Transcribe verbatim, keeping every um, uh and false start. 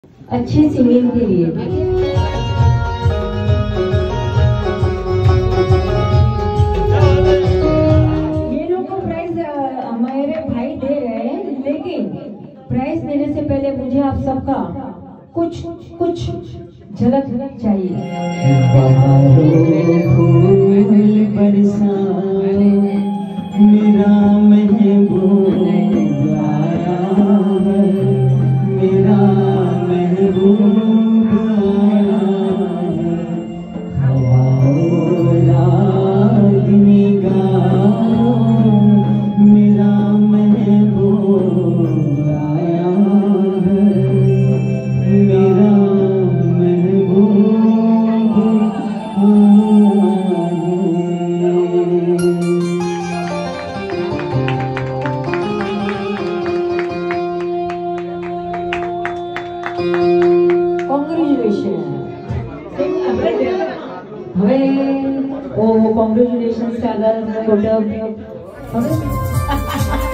अच्छी सिंगिंग के लिए। ये लोग को प्राइज हमारे भाई दे रहे हैं, लेकिन प्राइज देने से पहले मुझे आप सबका कुछ कुछ झलक झलक चाहिए। मेरा महबूब आया है, मेरा महबूब आया है, हवाओं रागनी गाओ, मेरा महबूब आया है, मेरा महबूब आया હવે ઓ કોંગ્રેચ્યુલેશન્સ આગળ ટોટલ હવે